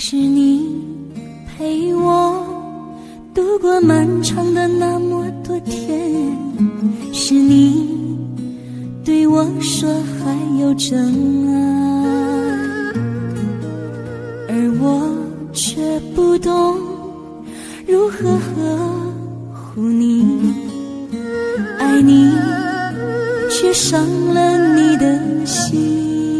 是你陪我度过漫长的那么多天，是你对我说还有真爱，而我却不懂如何呵护你，爱你却伤了你的心。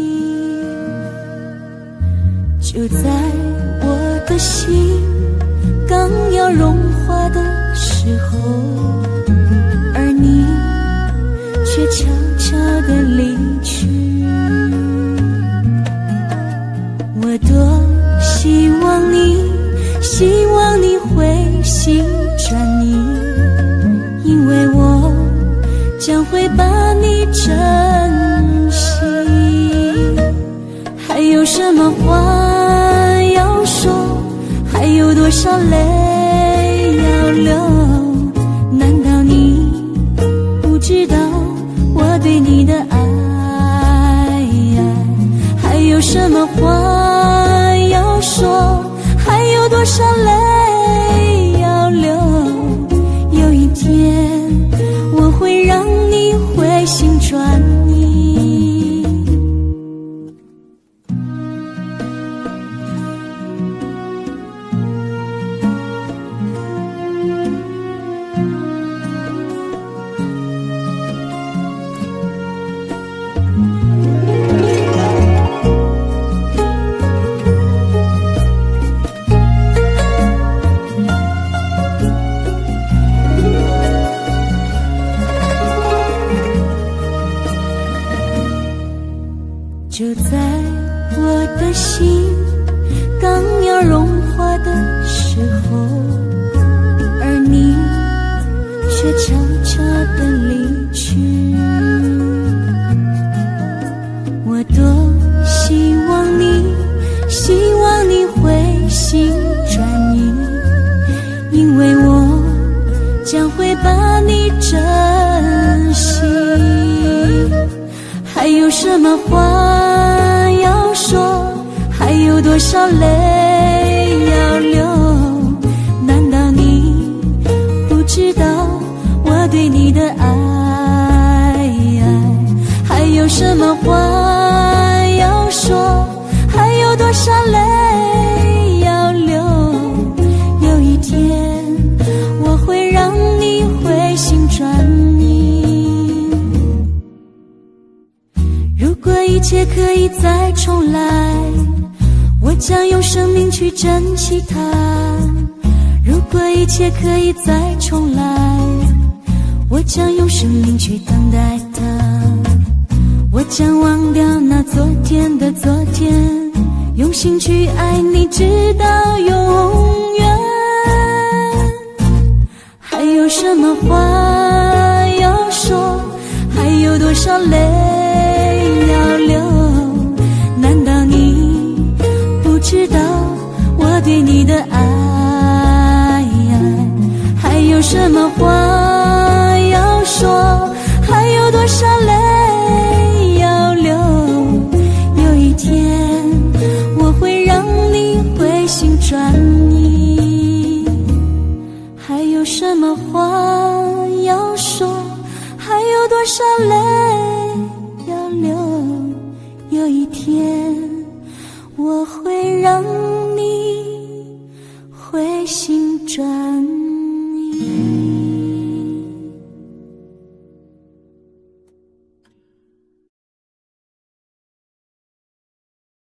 就在我的心刚要融化的时候，而你却悄悄地离去。我多希望你会心转意，因为我将会把你珍惜。还有什么话要说，还有多少泪要流，难道你不知道我对你的爱？还有什么话要说，还有多少泪要流，有一天我会让你回心转意。就在我的心刚要融化的时候，而你却悄悄地离去。我多希望你会心转意，因为我将会把你珍惜。还有什么话要说，还有多少泪要流，难道你不知道我对你的爱？还有什么话要说，还有多少泪要流，有一天我会让你回心转意。如果一切可以再重来，我将用生命去珍惜它。如果一切可以再重来，我将用生命去等待它。我将忘掉那昨天的昨天，用心去爱你直到永远。还有什么话要说，还有多少泪要流，难道你不知道我对你的爱？还有什么话要说，还有多少泪要流，有一天我会让你回心转意。还有什么话要说，还有多少泪要流，有一天我会让你回心转意。